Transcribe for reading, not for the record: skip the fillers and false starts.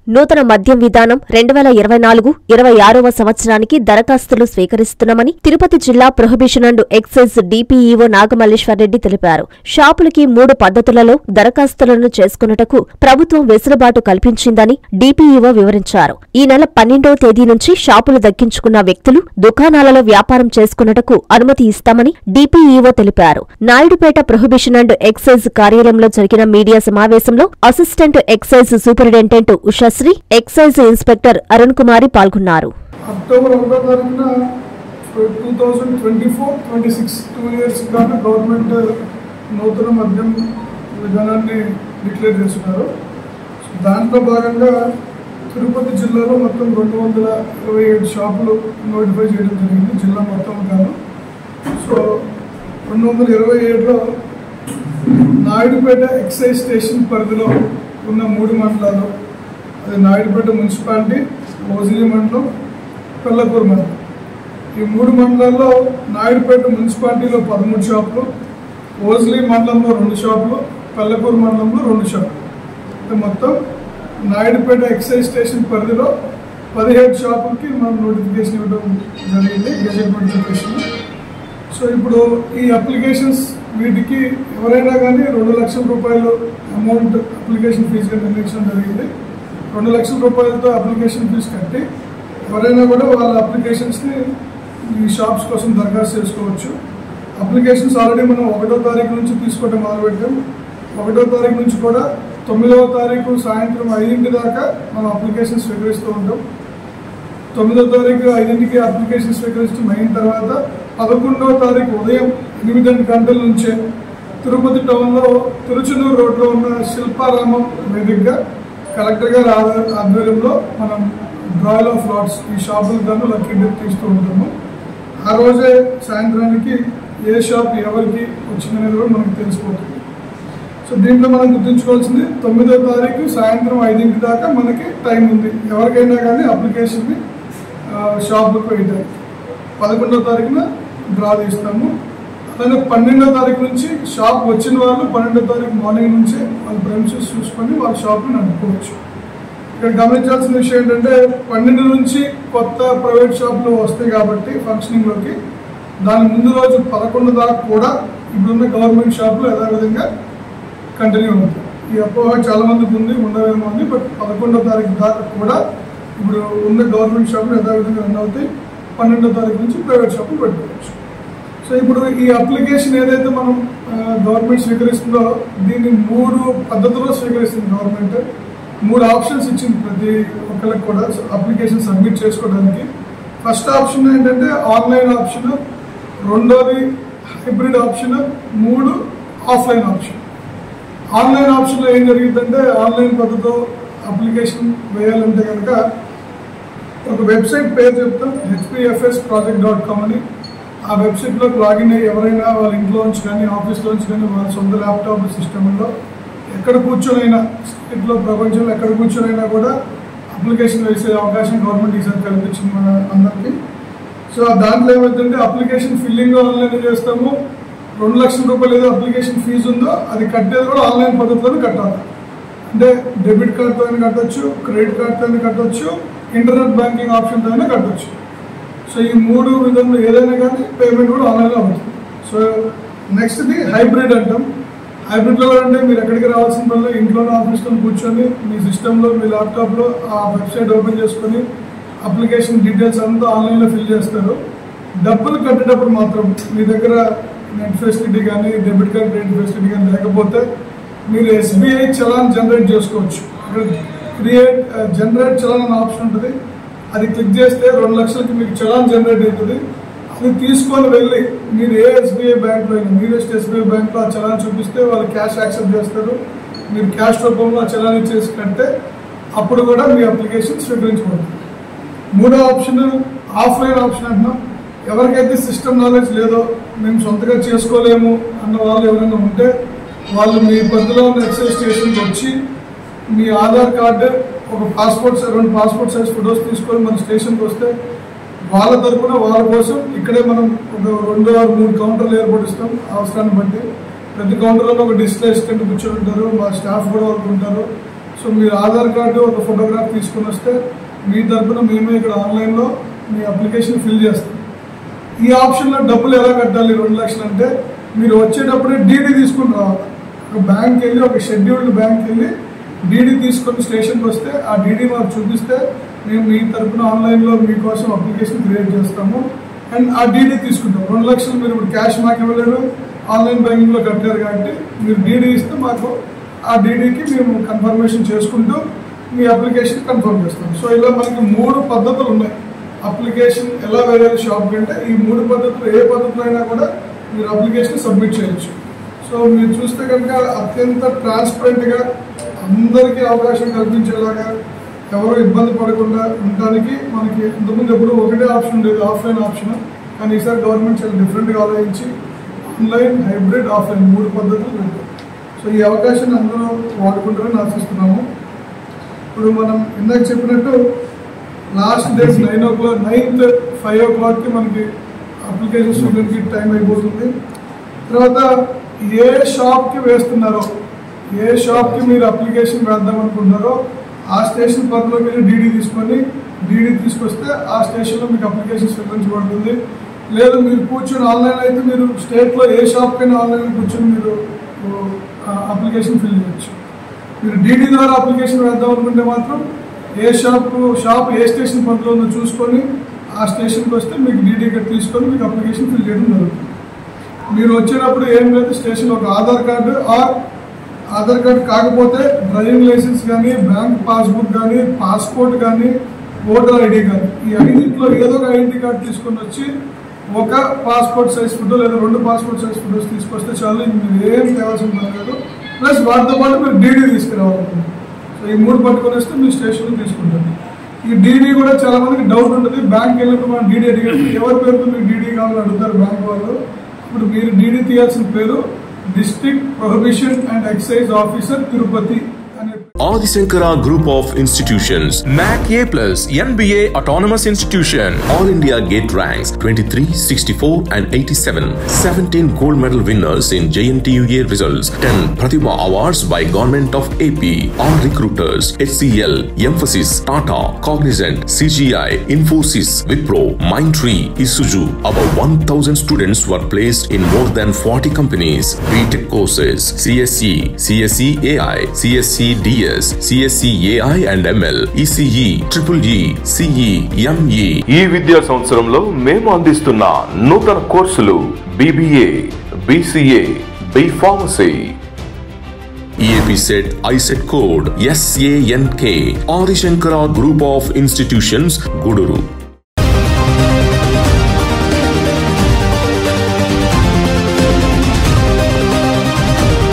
నూతన మద్యం విధానం 2024-26వ సంవత్సరానికి దరఖాస్తులు స్వీకరిస్తున్నామని తిరుపతి జిల్లా prohibition and excise DPEO Nagamalleswarreddy తెలిపారు. షాపులకి 3 పద్ధతులలో దరఖాస్తులను చేసుకున్నటకు ప్రభుత్వం వెసులుబాటు కల్పించిందని డిపిఈఓ వివరించారు. ఈ నెల 12వ తేదీ నుంచి షాపులు దక్కించుకున్న వ్యక్తులు దుకాణాలలో వ్యాపారం చేసుకున్నటకు అనుమతి ఇస్తామని డిపిఈఓ తెలిపారు. నాయుడుపేట ప్రొహిబిషన్ అండ్ ఎక్సైజ్ కార్యాలయంలో జరిగిన మీడియా సమావేశంలో assistant excise superintendent Ushasri, excise inspector Arun Kumari పాల్గొన్నారు. అక్టోబర్ 1వ తారీఖున 2024-26 2 years గాను గవర్నమెంట్ నూతన మద్యం విధానాన్ని డిక్లేర్ చేస్తున్నారు. దాంట్లో భాగంగా తిరుపతి జిల్లాలో మొత్తం 227 షాపులు నోటిఫై చేయడం జరిగింది జిల్లా మొత్తం గాను. సో 227లో నాయుడుపేట ఎక్సైజ్ స్టేషన్ పరిధిలో ఉన్న 3 మండలాలు, అది నాయుడుపేట మున్సిపాలిటీ, ఓజిలి మండలం, పెళ్లకూరు మండలం. ఈ 3 మండలాల్లో నాయుడుపేట మున్సిపాలిటీలో 13 షాపులు, ఓజిలి మండలంలో 2 షాపులు, పెళ్లకూరు మండలంలో 2 షాపులు. మొత్తం నాయుడుపేట ఎక్సైజ్ స్టేషన్ పరిధిలో 17 షాపులకి మనం నోటిఫికేషన్ ఇవ్వడం జరిగింది, గెజెట్ నోటిఫికేషన్. సో ఇప్పుడు ఈ అప్లికేషన్స్ వీటికి ఎవరైనా కానీ 2 లక్షల రూపాయలు అమౌంట్ అప్లికేషన్ ఫీజుగా నిర్ణయించడం జరిగింది. 2 లక్షల రూపాయలతో అప్లికేషన్ ఫీజు కట్టి ఎవరైనా కూడా వాళ్ళ అప్లికేషన్స్ని ఈ షాప్స్ కోసం దరఖాస్తు చేసుకోవచ్చు. అప్లికేషన్స్ ఆల్రెడీ మనం 1వ తారీఖు నుంచి తీసుకోవడం మొదలుపెట్టాం. 1వ తారీఖు నుంచి కూడా 9వ తారీఖు సాయంత్రం 5 దాకా మనం అప్లికేషన్ స్వీకరిస్తూ ఉంటాం. 9వ తారీఖు 5కి అప్లికేషన్ స్వీకరించడం అయిన తర్వాత 11వ తారీఖు ఉదయం 8 గంటల నుంచే తిరుపతి టౌన్లో తిరుచునూరు రోడ్లో ఉన్న శిల్పారామం వేదికగా కలెక్టర్ గారి ఆధ్వర్యంలో మనం డ్రాయల్ ఆఫ్ లాట్స్ ఈ షాపులకు గాను లక్కీ డిప్ తీస్తూ ఉంటాము. ఆ రోజే సాయంత్రానికి ఏ షాప్ ఎవరికి వచ్చిందనేది కూడా మనకు తెలిసిపోతుంది. సో దీంట్లో మనం గుర్తుంచుకోవాల్సింది 9వ తారీఖు సాయంత్రం 5 దాకా మనకి టైం ఉంది ఎవరికైనా కానీ అప్లికేషన్ని షాప్లకు వేయడానికి. 11వ తారీఖున డ్రా తీస్తాము. అలాగే 12వ తారీఖు నుంచి షాప్ వచ్చిన వాళ్ళు 12వ తారీఖు మార్నింగ్ నుంచే వాళ్ళ ప్రెమిసెస్ చూసుకొని వాళ్ళ షాప్ని నడుపుకోవచ్చు. ఇక్కడ గమనించాల్సిన విషయం ఏంటంటే 12 నుంచి కొత్త ప్రైవేట్ షాపులు వస్తాయి కాబట్టి ఫంక్షనింగ్లోకి దాని ముందు రోజు 11 దాకా కూడా ఇప్పుడున్న గవర్నమెంట్ షాపులు యథావిధంగా కంటిన్యూ అవుతాయి. ఈ అపోహ చాలా మందికి ఉంది, ఉండవేమో ఉంది. బట్ 11వ తారీఖు దాకా కూడా ఇప్పుడు ఉన్న గవర్నమెంట్ షాపులు యథావిధంగా రన్ అవుతాయి. 12వ తారీఖు నుంచి ప్రైవేట్ షాపులు పెట్టుకోవచ్చు. సో ఇప్పుడు ఈ అప్లికేషన్ ఏదైతే మనం గవర్నమెంట్ స్వీకరిస్తుందో దీన్ని 3 పద్ధతుల్లో స్వీకరిస్తుంది గవర్నమెంట్. 3 ఆప్షన్స్ ఇచ్చింది ప్రతి ఒక్కరికి కూడా అప్లికేషన్ సబ్మిట్ చేసుకోవడానికి. ఫస్ట్ ఆప్షన్ ఏంటంటే ఆన్లైన్ ఆప్షన్, 2వది hybrid option, 3 offline option. Online ఆప్షన్లో ఏం జరిగిందంటే ఆన్లైన్ పద్ధతితో అప్లికేషన్ వేయాలంటే కనుక ఒక వెబ్సైట్ పేరు చెప్తాం, hpfsproject.com అని. ఆ వెబ్సైట్లోకి లాగిన్ అయ్యి ఎవరైనా వాళ్ళ ఇంట్లో నుంచి కానీ ఆఫీస్లో నుంచి కానీ వాళ్ళ సొంత ల్యాప్టాప్ సిస్టంలో ఎక్కడ కూర్చొనైనా స్టేట్లో ప్రపంచంలో ఎక్కడ కూర్చొనైనా కూడా అప్లికేషన్ వేసే అవకాశం గవర్నమెంట్ ఈసారి కల్పించింది మన అందరికీ. సో దాంట్లో ఏమవుతుందంటే అప్లికేషన్ ఫిల్లింగ్ ఆన్లైన్ చేస్తాము. 2 లక్షల రూపాయలు ఏదో అప్లికేషన్ ఫీజు ఉందో అది కట్టేది కూడా ఆన్లైన్ పద్ధతిలోనే కట్టాలి. అంటే డెబిట్ కార్డ్తో అయినా కట్టవచ్చు, క్రెడిట్ కార్డ్తో అయినా కట్టవచ్చు, ఇంటర్నెట్ బ్యాంకింగ్ ఆప్షన్తో అయినా కట్టవచ్చు. సో ఈ 3 విధంలో ఏదైనా కానీ పేమెంట్ కూడా ఆన్లైన్లో అవుతుంది. సో నెక్స్ట్ది హైబ్రిడ్ అంటాం. హైబ్రిడ్లో అంటే మీరు ఎక్కడికి రావాల్సిన వల్ల ఇంట్లోనే ఆఫీస్లో కూర్చొని మీ సిస్టంలో మీ ల్యాప్టాప్లో ఆ వెబ్సైట్ ఓపెన్ చేసుకొని అప్లికేషన్ డీటెయిల్స్ అంతా ఆన్లైన్లో ఫిల్ చేస్తారు. డబ్బులు కట్టేటప్పుడు మాత్రం మీ దగ్గర నెట్ ఫెసిలిటీ కానీ డెబిట్ కార్డ్ క్రెడిట్ ఫెసిలిటీ కానీ లేకపోతే మీరు SBI చలాన్ జనరేట్ చేసుకోవచ్చు. అక్కడ జనరేట్ చలాన్ అనే ఆప్షన్ ఉంటుంది. అది క్లిక్ చేస్తే 2 లక్షలకి మీకు చలాన్ జనరేట్ అవుతుంది. అది తీసుకొని వెళ్ళి మీరు ఏ SBI బ్యాంక్లో అయినా నియరెస్ట్ SBI బ్యాంక్లో ఆ చలాన్ చూపిస్తే వాళ్ళు క్యాష్ యాక్సెప్ట్ చేస్తారు. మీరు క్యాష్ రూపంలో ఆ చలాన్ ఇచ్చేసి కంటే అప్పుడు కూడా మీ అప్లికేషన్ స్వీకరించబడుతుంది. 3వ ఆప్షన్ ఆఫ్లైన్ ఆప్షన్ అంటున్నాం. ఎవరికైతే సిస్టమ్ నాలెడ్జ్ లేదో మేము సొంతగా చేసుకోలేము అన్న వాళ్ళు ఎవరైనా ఉంటే వాళ్ళు మీ పరిధిలో ఉన్న ఎక్సైజ్ స్టేషన్కి వచ్చి మీ ఆధార్ కార్డు, ఒక పాస్పోర్ట్ 2 పాస్పోర్ట్ సైజ్ ఫొటోస్ తీసుకొని మన స్టేషన్కి వస్తే వాళ్ళ తరఫున వాళ్ళ కోసం ఇక్కడే మనం ఒక 2 or 3 కౌంటర్లు ఏర్పడిస్తాం అవసరాన్ని బట్టి. ప్రతి కౌంటర్లో ఒక డిస్ప్లే అసిస్టెంట్ కూర్చొని ఉంటారు, మా స్టాఫ్ కూడా వాళ్ళు ఉంటారు. సో మీరు ఆధార్ కార్డు ఒక ఫోటోగ్రాఫ్ తీసుకుని వస్తే మీ తరఫున మేమే ఇక్కడ ఆన్లైన్లో మీ అప్లికేషన్ ఫిల్ చేస్తాం. ఈ ఆప్షన్లో డబ్బులు ఎలా కట్టాలి 2 లక్షలు అంటే మీరు వచ్చేటప్పుడే డీడీ తీసుకుని రావాలి. ఒక బ్యాంక్కి వెళ్ళి, ఒక షెడ్యూల్డ్ బ్యాంక్కి వెళ్ళి డీడీ తీసుకొని స్టేషన్కి వస్తే ఆ డీడీ మాకు చూపిస్తే మేము మీ తరఫున ఆన్లైన్లో మీకోసం అప్లికేషన్ క్రియేట్ చేస్తాము అండ్ ఆ డీడీ తీసుకుంటాం. 2 లక్షలు మీరు ఇప్పుడు క్యాష్ మాకు ఇవ్వలేరు, ఆన్లైన్ బ్యాంకింగ్లో కట్టారు కాబట్టి మీరు డీడీ ఇస్తే మాకు ఆ డీడీకి మేము కన్ఫర్మేషన్ చేసుకుంటూ మీ అప్లికేషన్ కన్ఫర్మ్ చేస్తాం. సో ఇలా మనకి 3 పద్ధతులు ఉన్నాయి అప్లికేషన్ ఎలా వేయాలి షాప్ కంటే. ఈ 3 పద్ధతులు ఏ పద్ధతిలో అయినా కూడా మీరు అప్లికేషన్ సబ్మిట్ చేయొచ్చు. సో మీరు చూస్తే కనుక అత్యంత ట్రాన్స్పరెంట్గా అందరికీ అవకాశం కల్పించేలాగా ఎవరు ఇబ్బంది పడకుండా ఉండడానికి మనకి ఇంతకుముందు ఎప్పుడు ఒకటే ఆప్షన్ ఉండేది, ఆఫ్లైన్ ఆప్షన్. కానీ ఈసారి గవర్నమెంట్ చాలా డిఫరెంట్గా ఆలోచించి ఆన్లైన్, హైబ్రిడ్, ఆఫ్లైన్ 3 పద్ధతులు పెట్టారు. సో ఈ అవకాశాన్ని అందరూ వాడుకుంటారని ఆశిస్తున్నాము. ఇప్పుడు మనం ఇందాక చెప్పినట్టు లాస్ట్ డేట్ 9th 5 o'clock మనకి అప్లికేషన్ స్టూడెంట్కి టైం అయిపోతుంది. తర్వాత ఏ షాప్కి వేస్తున్నారో, ఏ షాప్కి మీరు అప్లికేషన్ వేద్దాం అనుకుంటున్నారో ఆ స్టేషన్ పరిధిలో మీరు డీడీ తీసుకొస్తే ఆ స్టేషన్లో మీకు అప్లికేషన్ స్వీకరించబడుతుంది. లేదు మీరు కూర్చొని ఆన్లైన్ అయితే మీరు స్టేట్లో ఏ షాప్కైనా ఆన్లైన్ కూర్చొని మీరు అప్లికేషన్ ఫిల్ చేయొచ్చు. మీరు డీడీ ద్వారా అప్లికేషన్ వేద్దాం అనుకుంటే మాత్రం ఏ షాప్ ఏ స్టేషన్ పరిధిలో ఉందో చూసుకొని ఆ స్టేషన్కి వస్తే మీకు డీడీ ఇక్కడ తీసుకొని మీకు అప్లికేషన్ ఫిల్ చేయడం జరుగుతుంది. మీరు వచ్చేటప్పుడు ఏం లేదు, స్టేషన్ ఒక ఆధార్ కార్డు కాకపోతే డ్రైవింగ్ లైసెన్స్ కానీ, బ్యాంక్ పాస్బుక్ కానీ, పాస్పోర్ట్ కానీ, ఓటర్ ఐడి కానీ, ఈ 5 ఏదో ఒక ఐడెంటిటీ కార్డు తీసుకొని వచ్చి ఒక పాస్పోర్ట్ సైజ్ ఫోటో లేదా 2 పాస్పోర్ట్ సైజ్ ఫోటోస్ తీసుకొస్తే చాలు. మీరు ఏం తేవాల్సిన పని లేదు. ప్లస్ వాటితో పాటు మీరు డీడీ తీసుకురావాలనుకుంటున్నారు. సో ఈ 3 పట్టుకొని వస్తే మీ స్టేషన్లో తీసుకుంటారు. ఈ డీడీ కూడా చాలా మందికి డౌట్ ఉంటుంది. బ్యాంక్ వెళ్ళినప్పుడు మనం డీడీ అడిగినప్పుడు ఎవరి పేరుతో మీకు డీడీ కావాలని అడుగుతారు బ్యాంక్ వాళ్ళు. ఇప్పుడు మీరు డీడీ తీయాల్సిన పేరు district prohibition and excise officer Tirupati. Adi Shankara Group of Institutions, MAC A+, NBA Autonomous Institution, All India Gate Ranks 23, 64 and 87, 17 gold medal winners in JNTUA results, 10 Pratibha Awards by Government of AP, all recruiters, HCL, Emphasis, Tata, Cognizant, CGI, Infosys, Wipro, Mindtree, Isuzu. About 1,000 students were placed in more than 40 companies. BTech courses, CSE, CSE AI, CSE DS, CSE AI and ML, ECE, EEE, CE, ME. ఈ విద్యా సంవత్సరంలో మేము అందిస్తున్న నూతన కోర్సులు BBA, BCA, B Pharmacy. EAP set ISET code SANK. Adi Shankara Group of Institutions, Guduru.